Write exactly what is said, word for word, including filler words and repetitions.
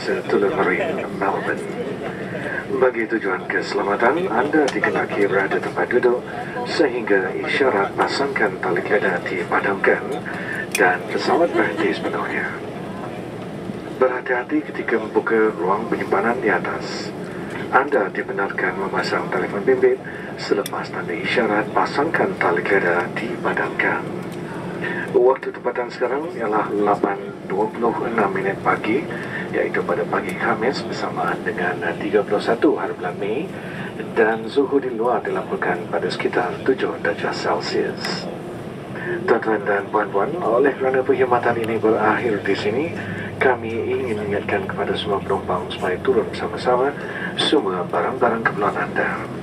Setulur Marine, Melbourne. Bagi tujuan keselamatan, anda dikenaki berada tempat duduk sehingga isyarat pasangkan tali kedah dipadamkan dan pesawat berhenti sepenuhnya. Berhati-hati ketika membuka ruang penyimpanan di atas. Anda dibenarkan memasang telefon bimbit selepas tanda isyarat pasangkan tali kedah dipadamkan. Waktu tempatan sekarang ialah lapan dua puluh enam minit pagi, iaitu pada pagi Khamis bersamaan dengan tiga puluh satu hari bulan Mei, dan suhu di luar dilaporkan pada sekitar tujuh darjah Celsius. Tuan-tuan dan puan-puan, oleh kerana perkhidmatan ini berakhir di sini, kami ingin mengingatkan kepada semua penumpang supaya turun bersama-sama semua barang-barang keperluan anda.